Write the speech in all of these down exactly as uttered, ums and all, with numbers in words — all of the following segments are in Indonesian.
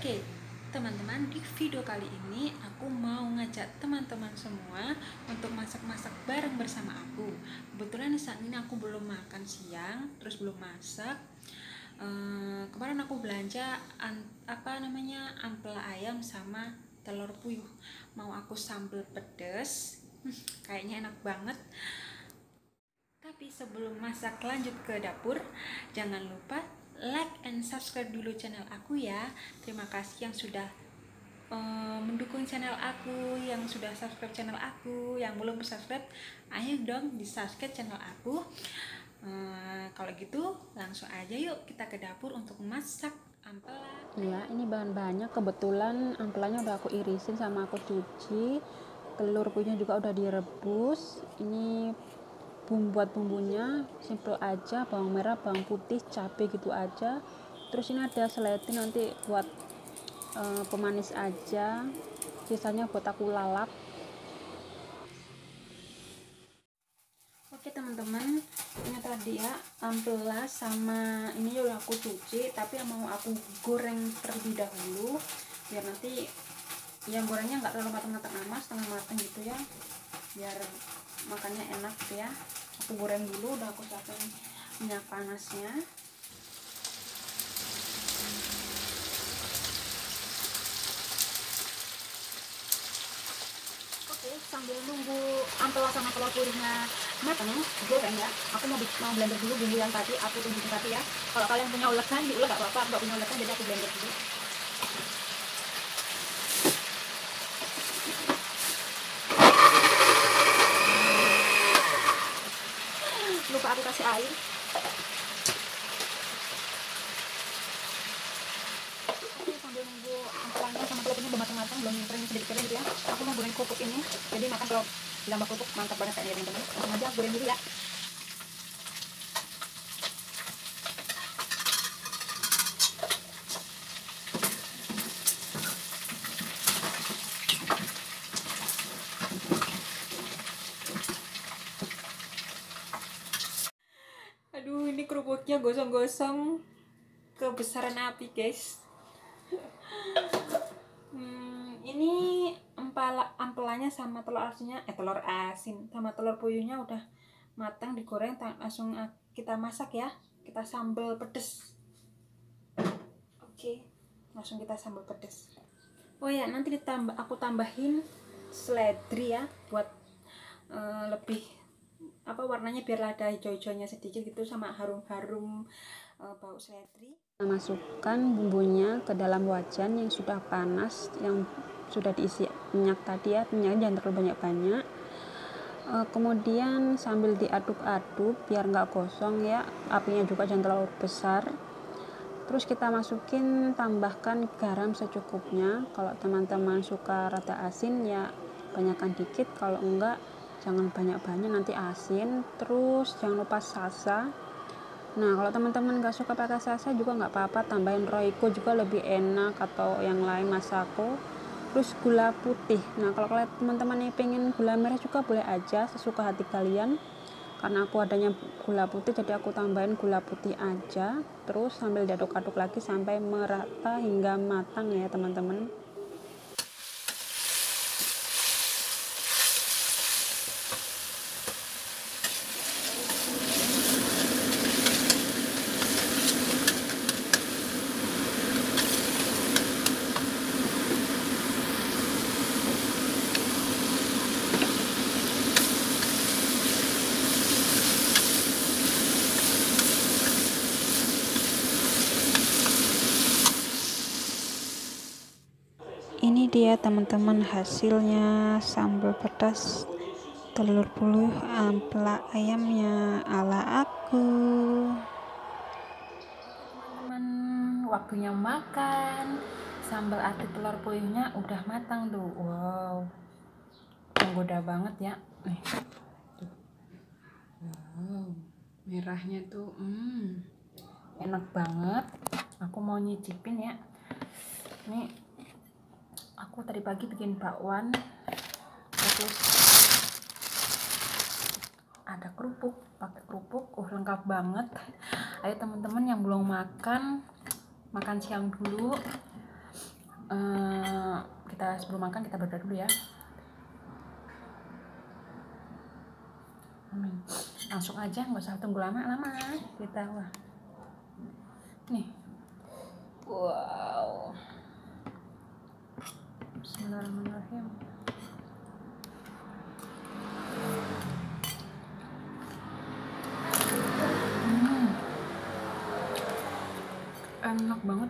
Oke, teman-teman, di video kali ini aku mau ngajak teman-teman semua untuk masak-masak bareng bersama aku. Kebetulan saat ini aku belum makan siang, terus belum masak. Ehm, kemarin aku belanja an, apa namanya ampela ayam sama telur puyuh. Mau aku sambal pedas, hmm, kayaknya enak banget. Tapi sebelum masak lanjut ke dapur, jangan lupa like and subscribe dulu channel aku ya. Terima kasih yang sudah uh, mendukung channel aku, yang sudah subscribe channel aku. Yang belum subscribe, ayo dong di subscribe channel aku. Uh, kalau gitu langsung aja yuk kita ke dapur untuk masak ampela. Ya, ini bahan-bahannya kebetulan ampelanya udah aku irisin sama aku cuci. Telur puyuhnya juga udah direbus. Ini bumbu buat bumbunya simple aja, bawang merah, bawang putih, cabai gitu aja. Terus ini ada seleti nanti buat uh, pemanis aja. Sisanya buat aku lalap. Oke teman-teman, ini tadi ya ampela sama ini udah aku cuci, tapi yang mau aku goreng terlebih dahulu biar nanti yang gorengnya nggak terlalu matang-matang amat, setengah matang gitu ya, biar makannya enak gitu ya. Aku goreng dulu, udah aku siapin minyak panasnya. Oke, sambil nunggu ampela sama telur puyuhnya matang goreng ya, aku mau mau blender dulu bumbu yang tadi aku tunjukin tadi ya. Kalau kalian punya ulekan diulek gak apa-apa, nggak punya ulekan jadi aku blender dulu. Lupa aku kasih air. Oke, sambil nunggu ampelanya sama telurnya belum matang-matang, belum kering sedikit kering gitu ya, aku mau goreng kerupuk ini. Jadi makan kalau ditambah kerupuk mantap banget kayaknya teman-teman. Langsung aja goreng dulu ya. Aduh, ini kerupuknya gosong-gosong kebesaran api guys. Hmm, ini empala ampelanya sama telur asinnya, eh telur asin sama telur puyuhnya udah matang, digoreng, langsung kita masak ya. Kita sambal pedes. Oke, langsung kita sambal pedes. Oh ya, nanti ditambah aku tambahin seledri ya buat uh, lebih apa warnanya biar ada hijau-hijaunya sedikit gitu, sama harum-harum uh, bau seledri. Kita masukkan bumbunya ke dalam wajan yang sudah panas, yang sudah diisi minyak tadi ya. Minyaknya jangan terlalu banyak-banyak. E, kemudian sambil diaduk-aduk biar nggak gosong ya, apinya juga jangan terlalu besar. Terus kita masukin, tambahkan garam secukupnya. Kalau teman-teman suka rada asin ya banyakkan dikit, kalau enggak jangan banyak-banyak nanti asin. Terus jangan lupa salsa. Nah, kalau teman-teman nggak suka pakai salsa juga nggak apa-apa, tambahin roiko juga lebih enak, atau yang lain masako. Terus gula putih. Nah, kalau kalian teman-teman yang pengen gula merah juga boleh aja, sesuka hati kalian. Karena aku adanya gula putih, jadi aku tambahin gula putih aja. Terus sambil diaduk-aduk lagi sampai merata hingga matang ya teman-teman. Ini dia teman-teman hasilnya, sambal pedas telur puyuh ampela ayamnya ala aku. Teman-teman, waktunya makan. Sambal ati telur puyuhnya udah matang tuh. Wow, menggoda banget ya. Nih, tuh. Wow, merahnya tuh, hmm, enak banget. Aku mau nyicipin ya. Nih, aku tadi pagi bikin bakwan, terus ada kerupuk, pakai kerupuk, uh lengkap banget. Ayo teman-teman yang belum makan, makan siang dulu. uh, kita sebelum makan kita berdoa dulu ya. Amin. Langsung aja, nggak usah tunggu lama-lama kita. Wah, nih, wow, bismillahirrahmanirrahim. Hmm, enak banget.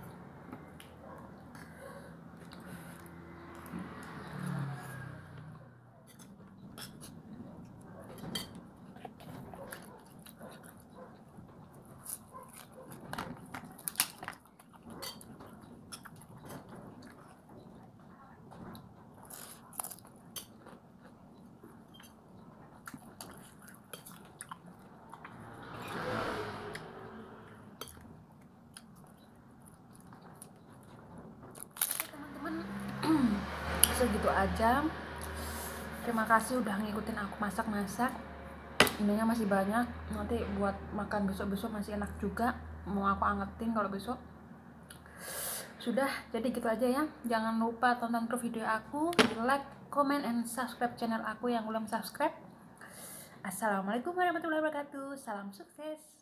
Segitu aja. Terima kasih udah ngikutin aku masak-masak. Ininya masih banyak, nanti buat makan besok-besok masih enak juga. Mau aku angetin kalau besok. Sudah, jadi gitu aja ya. Jangan lupa tonton terus video aku, like, comment, and subscribe channel aku yang belum subscribe. Assalamualaikum warahmatullahi wabarakatuh. Salam sukses.